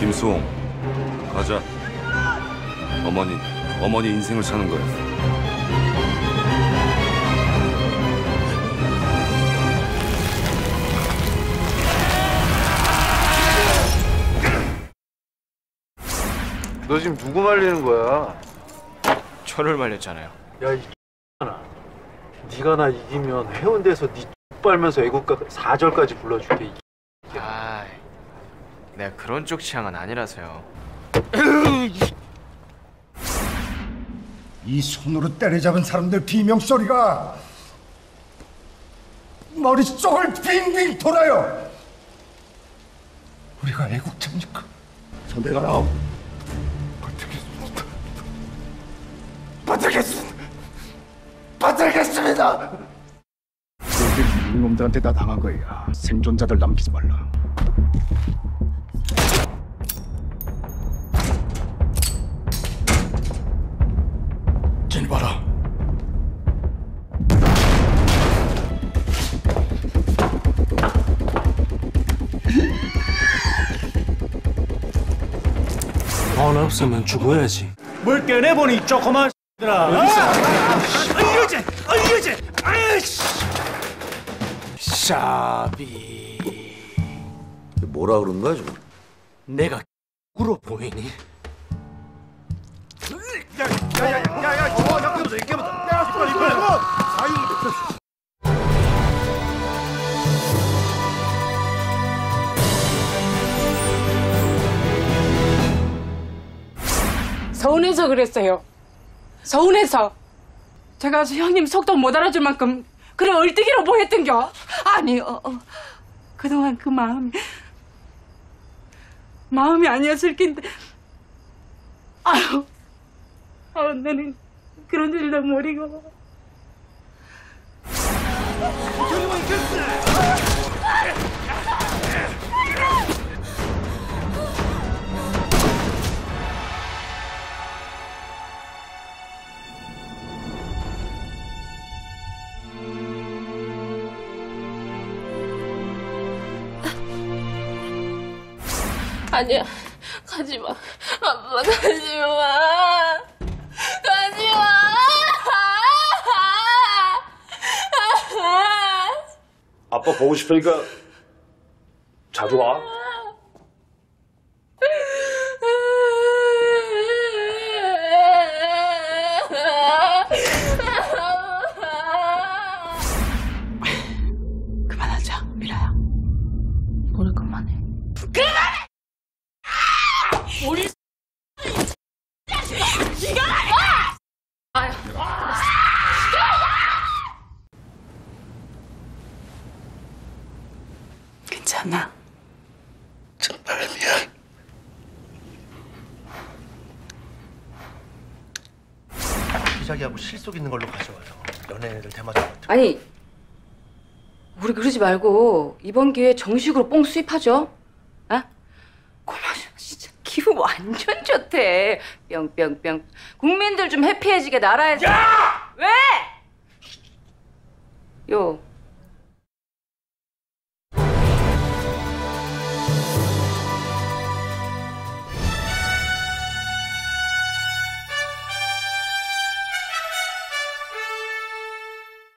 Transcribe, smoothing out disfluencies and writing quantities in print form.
김수홍, 가자. 어머니 인생을 사는 거야. 너 지금 누구 말리는 거야? 저를 말렸잖아요. 야, 이 X나. 네가 나 이기면 해운대에서 네 빨면서 애국가 4절까지 불러줄게. 아, 내가 그런 쪽 취향은 아니라서요. 이 손으로 때려잡은 사람들 비명 소리가 머릿속을 빙빙 돌아요. 우리가 애국자입니까? 선배가 나오. 받들겠습니다. 너희들 놈들한테 다 당한 거야. 생존자들 남기지 말라. 쟤 봐라. 돈 없으면 죽어야지. 뭘 꺼내보니 조그만 X들아. 어이제 아이씨. 샤비. 뭐라 그런 거야 지금? 내가 X로 보이니? 서운해서 그랬어요. 서운해서. 제가 형님 속도 못 알아줄 만큼 그래 얼뜨기로 보였던겨. 아니요. 그동안 그 마음이 아니었을 낀데. 아유, 나는 그런 줄도 모르고. 아니야, 가지마. 아빠, 가지마. 가지마. 아빠 보고 싶으니까 자주 와. 그만하자, 미라야. 노래 그만해. 그만해! 우리 네가 말이야! 아유. 괜찮아. 정말 미안. 기자기하고 실속 있는 걸로 가져와요. 연예인들 대마초 같은. 아니, 우리 그러지 말고 이번 기회에 정식으로 뽕 수입하죠. 아? 고마워, 진짜 기분 완전 좋대. 뿅뿅뿅. 국민들 좀 해피해지게 나라에서. 야! 왜? 요.